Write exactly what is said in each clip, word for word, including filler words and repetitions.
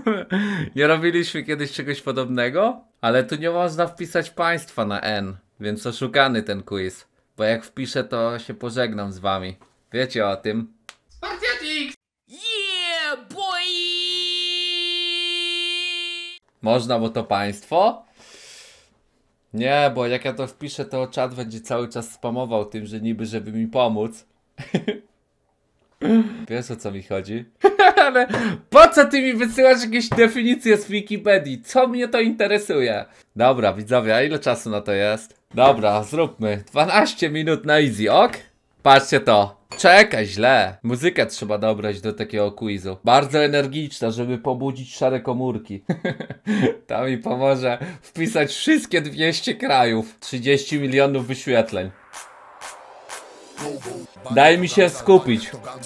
Nie robiliśmy kiedyś czegoś podobnego? Ale tu nie można wpisać państwa na N, więc oszukany ten quiz. Bo jak wpiszę, to się pożegnam z wami. Wiecie o tym? Spartiatix! Yeah, boy! Można, bo to państwo? Nie, bo jak ja to wpiszę, to czat będzie cały czas spamował tym, że niby, żeby mi pomóc. Wiesz, o co mi chodzi? Ale po co ty mi wysyłasz jakieś definicje z Wikipedii? Co mnie to interesuje? Dobra, widzowie, a ile czasu na to jest? Dobra, zróbmy. dwanaście minut na easy, ok? Patrzcie to. Czekaj, źle. Muzykę trzeba dobrać do takiego quizu. Bardzo energiczna, żeby pobudzić szare komórki. To mi pomoże wpisać wszystkie dwieście krajów. trzydzieści milionów wyświetleń. Daj mi się skupić.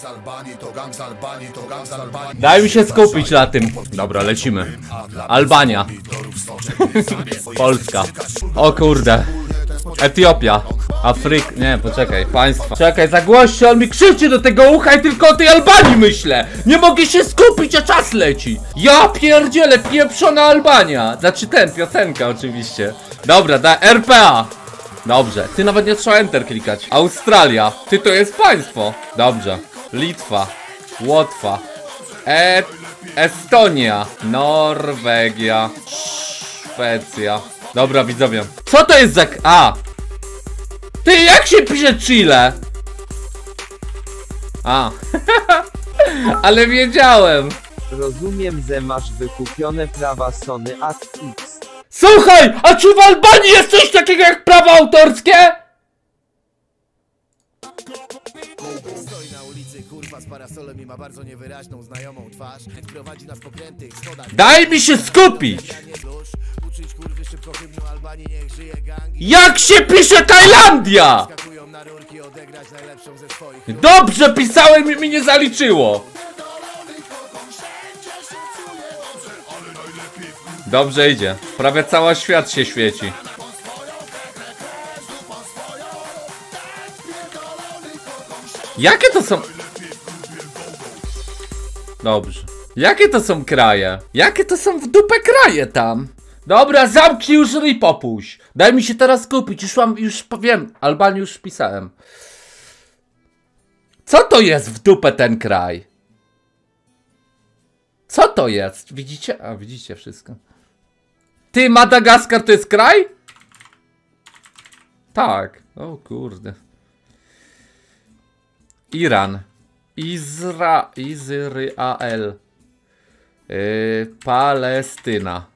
Daj mi się skupić na tym. Dobra, lecimy. Albania. Polska. O kurde. Etiopia. Afryka. Nie, poczekaj. Państwa. Czekaj, za głośno, on mi krzyczy do tego ucha i tylko o tej Albanii myślę. Nie mogę się skupić, a czas leci. Ja pierdzielę, pieprzona Albania. Znaczy ten, piosenka oczywiście. Dobra, da R P A. Dobrze, ty nawet nie trzeba enter klikać. Australia, ty to jest państwo. Dobrze, Litwa, Łotwa, e Estonia, Norwegia, Szwecja. Dobra, widzowie. Co to jest za... A! Ty, jak się pisze Chile? A. Ale wiedziałem. Rozumiem, że masz wykupione prawa Sony A X. Słuchaj, a czy w Albanii jest coś takiego jak prawa autorskie? Stoi na ulicy, kurwa z parasolem i ma bardzo niewyraźną znajomą twarz. Prowadzi nas po krętych schodach. Daj mi się skupić! Uczyć kurwy szybko hymnu Albanii, niech żyje gang. Jak się pisze Tajlandia? Skakują na rurki, odegrać najlepszą ze swoich. Dobrze pisałem i mi nie zaliczyło. Dobrze idzie. Prawie cały świat się świeci. Jakie to są... Dobrze. Jakie to są kraje? Jakie to są w dupę kraje tam? Dobra, zamknij już ryj, popuś. Daj mi się teraz skupić. Już mam, już powiem. Albanię już pisałem. Co to jest w dupę ten kraj? Co to jest? Widzicie? A, widzicie wszystko. Ty, Madagaskar to jest kraj? Tak. O kurde. Iran. Izra... Izrael. Yy, Palestyna.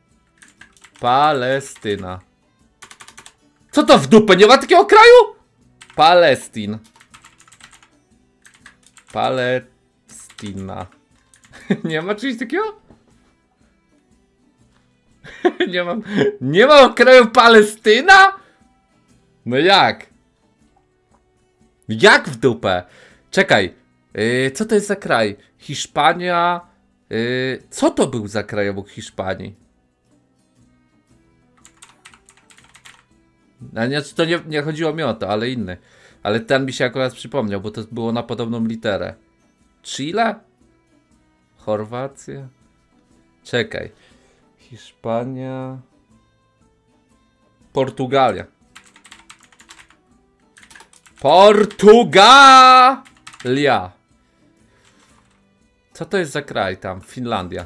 Palestyna. Co to w dupę? Nie ma takiego kraju? Palestin. Palestina. Nie ma czegoś takiego? Nie mam... Nie mam kraju Palestyna? No jak? Jak w dupę? Czekaj. Yy, co to jest za kraj? Hiszpania... Yy, co to był za kraj obok Hiszpanii? No, nie, to nie, nie chodziło mi o to, ale inny. Ale ten mi się akurat przypomniał, bo to było na podobną literę. Chile? Chorwacja? Czekaj. Hiszpania... Portugalia. Portugalia! Co to jest za kraj tam? Finlandia.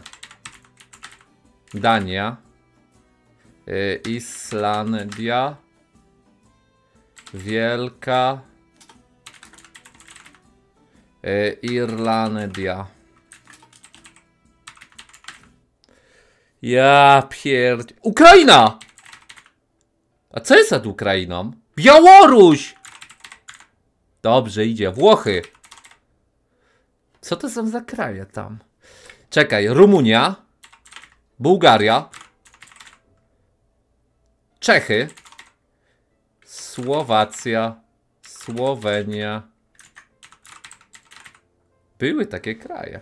Dania. Yy, Islandia. Wielka. Yy, Irlandia. Ja pierd... Ukraina! A co jest nad Ukrainą? Białoruś! Dobrze, idzie. Włochy. Co to są za kraje tam? Czekaj. Rumunia. Bułgaria. Czechy. Słowacja. Słowenia. Były takie kraje.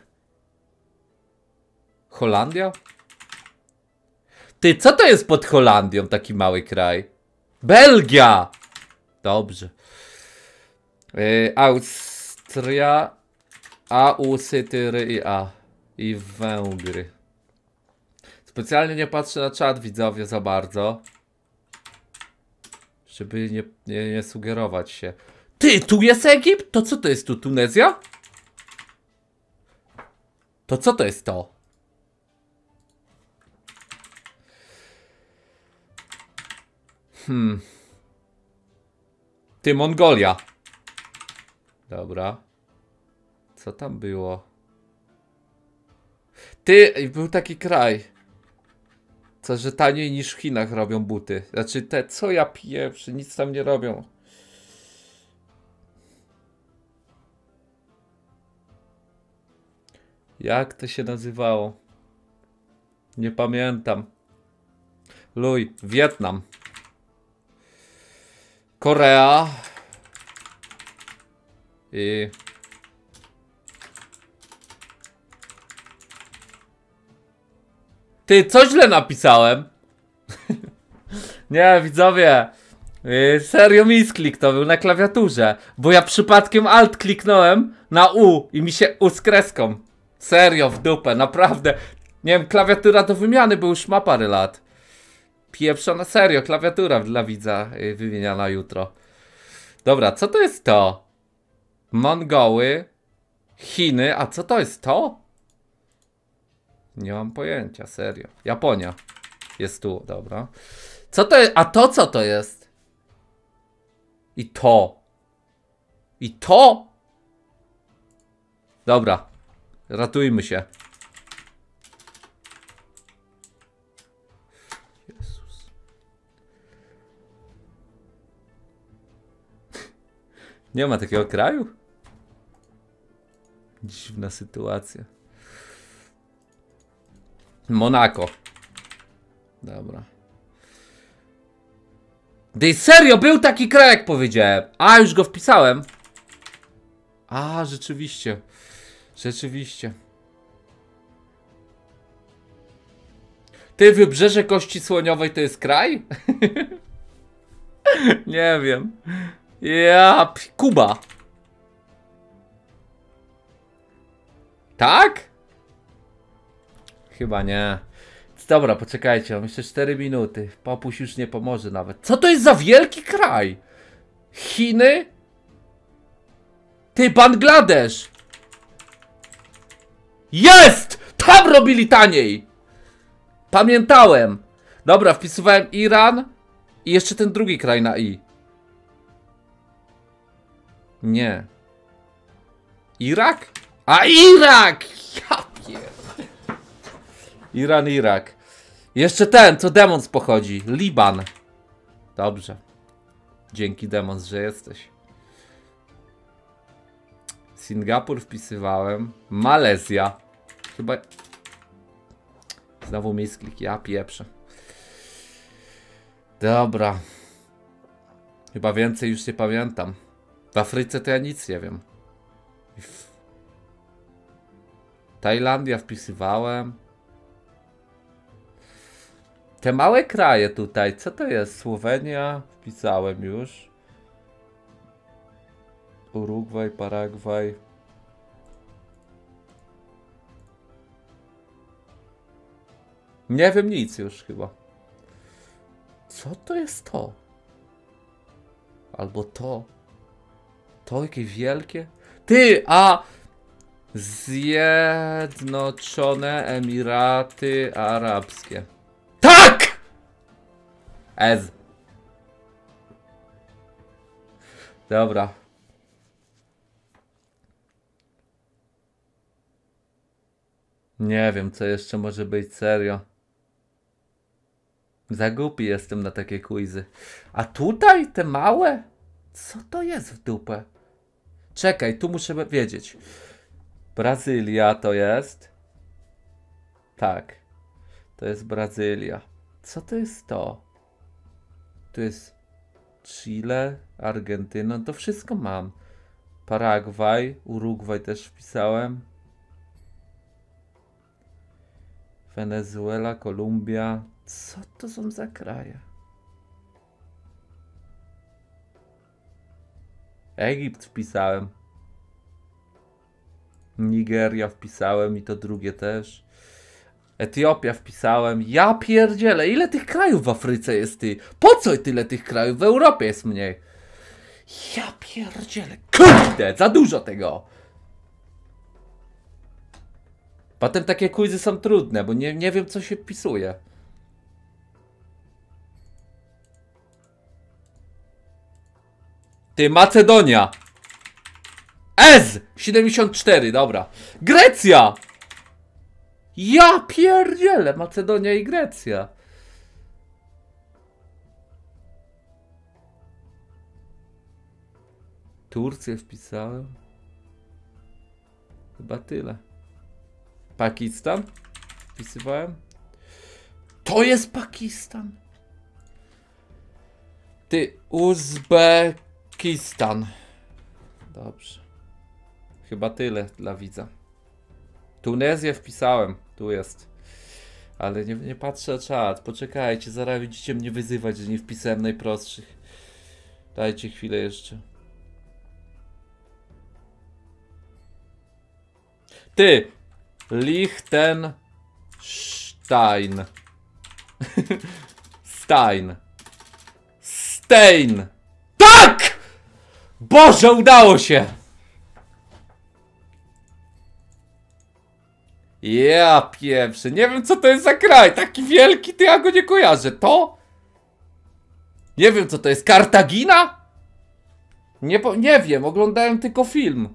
Holandia? Ty, co to jest pod Holandią taki mały kraj? Belgia! Dobrze. Yy, Austria. Ausytyria. I Węgry. Specjalnie nie patrzę na czat, widzowie, za bardzo. Żeby nie, nie, nie sugerować się. Ty, tu jest Egipt? To co to jest tu? Tunezja? To co to jest to? Hmm. Ty, Mongolia. Dobra. Co tam było? Ty, był taki kraj. Co, że taniej niż w Chinach robią buty. Znaczy te, co ja pieprzę, nic tam nie robią. Jak to się nazywało? Nie pamiętam. Luj, Wietnam. Korea. I... Ty, co źle napisałem? Nie, widzowie. Yy, serio misklik to był na klawiaturze. Bo ja przypadkiem alt kliknąłem na U i mi się U z kreską. Serio, w dupę, naprawdę. Nie wiem, klawiatura do wymiany, bo już ma parę lat. Pieprzona, serio, klawiatura dla widza yy, wymieniana jutro. Dobra, co to jest to? Mongoły, Chiny, a co to jest to? Nie mam pojęcia, serio. Japonia. Jest tu, dobra. Co to jest? A to co to jest? I to. I to? Dobra. Ratujmy się. Jezus. Nie ma takiego kraju? Dziwna sytuacja. Monako. Dobra. Ty, serio, był taki kraj, jak powiedziałem. A, już go wpisałem. A, rzeczywiście. Rzeczywiście. Ty, Wybrzeże Kości Słoniowej to jest kraj? Nie wiem. Ja, Kuba. Tak? Chyba nie. Dobra, poczekajcie, mam jeszcze cztery minuty. Popuś już nie pomoże nawet. Co to jest za wielki kraj? Chiny? Ty, Bangladesz! Jest! Tam robili taniej! Pamiętałem. Dobra, wpisywałem Iran i jeszcze ten drugi kraj na I. Nie. Irak? A, Irak! Ja pier... Iran, Irak. Jeszcze ten, co Demons pochodzi. Liban. Dobrze. Dzięki Demons, że jesteś. Singapur wpisywałem. Malezja. Chyba... Znowu misklik, ja pieprzę. Dobra. Chyba więcej już nie pamiętam. W Afryce to ja nic nie wiem. Tajlandia wpisywałem. Te małe kraje tutaj, co to jest? Słowenia wpisałem już. Urugwaj, Paragwaj. Nie wiem nic już chyba. Co to jest to? Albo to. To jakie wielkie? Ty, a... Zjednoczone Emiraty Arabskie. Tak! Ez. Dobra. Nie wiem, co jeszcze może być, serio. Za głupi jestem na takie quizy. A tutaj te małe? Co to jest w dupę? Czekaj, tu muszę wiedzieć. Brazylia to jest. Tak. To jest Brazylia. Co to jest to? To jest Chile, Argentyna. To wszystko mam. Paragwaj, Urugwaj też wpisałem. Wenezuela, Kolumbia. Co to są za kraje? Egipt wpisałem. Nigeria wpisałem i to drugie też. Etiopia wpisałem. Ja pierdzielę, ile tych krajów w Afryce jest, ty? Po co tyle tych krajów? W Europie jest mniej. Ja pierdzielę. Kurde, za dużo tego. Potem takie quizy są trudne, bo nie, nie wiem, co się wpisuje. Ty, Macedonia. S siedemdziesiąt cztery, dobra. Grecja. Ja pierdzielę, Macedonia i Grecja. Turcję wpisałem. Chyba tyle. Pakistan? Wpisywałem. To jest Pakistan. Ty, Uzbekistan. Dobrze. Chyba tyle dla widza. Tunezję wpisałem. Tu jest. Ale nie, nie patrzę na czat. Poczekajcie, zaraz będziecie mnie wyzywać, że nie wpisałem najprostszych. Dajcie chwilę jeszcze. Ty! Liechtenstein. Stein. Stein. Tak! Boże, udało się! Ja pierwszy. Nie wiem, co to jest za kraj. Taki wielki, ty, ja go nie kojarzę. To? Nie wiem, co to jest. Kartagina? Nie, nie wiem, oglądałem tylko film.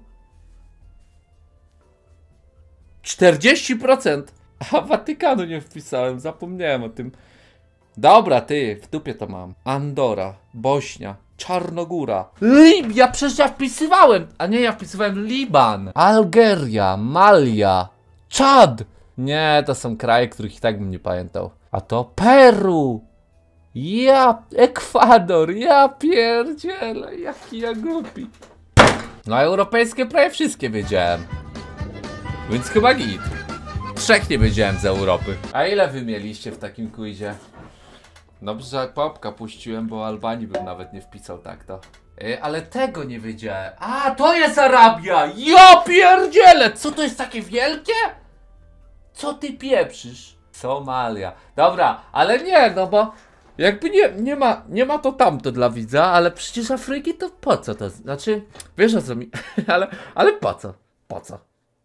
czterdzieści procent. A Watykanu nie wpisałem, zapomniałem o tym. Dobra, ty, w dupie to mam. Andora, Bośnia, Czarnogóra, Libia, przecież ja wpisywałem. A nie, ja wpisywałem Liban, Algeria, Malia, Czad. Nie, to są kraje, których i tak bym nie pamiętał. A to Peru. Ja, Ekwador, ja pierdzielę, jaki ja głupi. No europejskie prawie wszystkie wiedziałem. Więc chyba git. Trzech nie wiedziałem z Europy. A ile wy mieliście w takim quizie? Dobrze, że popka puściłem, bo Albanii bym nawet nie wpisał tak to. Yy, ale tego nie wiedziałem. A, to jest Arabia! Ja pierdzielę! Co to jest takie wielkie? Co ty pieprzysz? Somalia. Dobra, ale nie, no bo jakby nie, nie ma, nie ma to tamto dla widza, ale przecież Afryki to po co to? Znaczy, wiesz o co mi... ale, ale po co? Po co?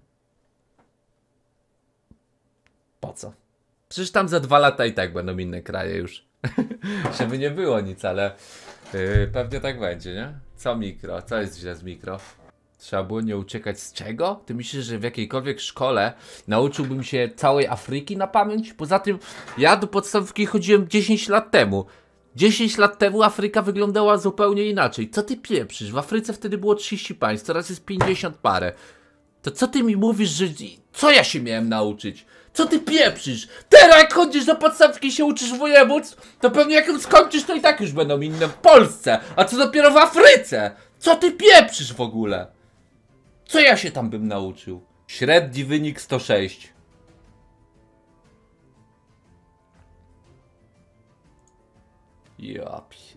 Po co? Przecież tam za dwa lata i tak będą inne kraje już. Żeby nie było nic, ale yy, pewnie tak będzie, nie? Co mikro? Co jest źle z mikro? Trzeba było nie uciekać z czego? Ty myślisz, że w jakiejkolwiek szkole nauczyłbym się całej Afryki na pamięć? Poza tym ja do podstawówki chodziłem dziesięć lat temu. dziesięć lat temu Afryka wyglądała zupełnie inaczej. Co ty pieprzysz? W Afryce wtedy było trzydzieści państw, teraz jest pięćdziesiąt parę. To co ty mi mówisz, że... Co ja się miałem nauczyć? Co ty pieprzysz? Teraz jak chodzisz do podstawki i się uczysz województw, to pewnie jak ją skończysz, to i tak już będą inne w Polsce. A co dopiero w Afryce? Co ty pieprzysz w ogóle? Co ja się tam bym nauczył? Średni wynik sto sześć. Ja pierdzie.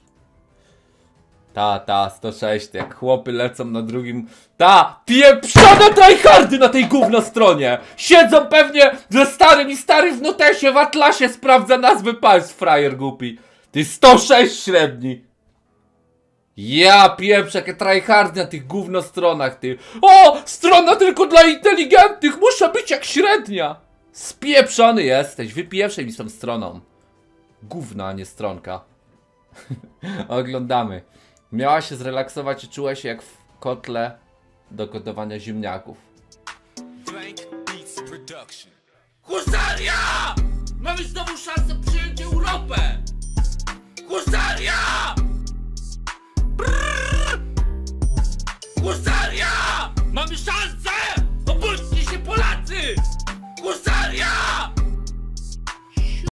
Ta, ta, sto sześć, jak chłopy lecą na drugim... Ta, pieprzone tryhardy na tej gówno stronie! Siedzą pewnie ze starym i stary w notesie, w atlasie sprawdza nazwy państw, frajer głupi. Ty sto sześć średni. Ja pieprzę, jakie tryhardy na tych gówno stronach, ty. O, strona tylko dla inteligentnych, muszę być jak średnia. Spieprzony jesteś, wypieprzej mi z tą stroną. Gówno, a nie stronka. Oglądamy. Miała się zrelaksować i czuła się jak w kotle do gotowania ziemniaków. Husaria!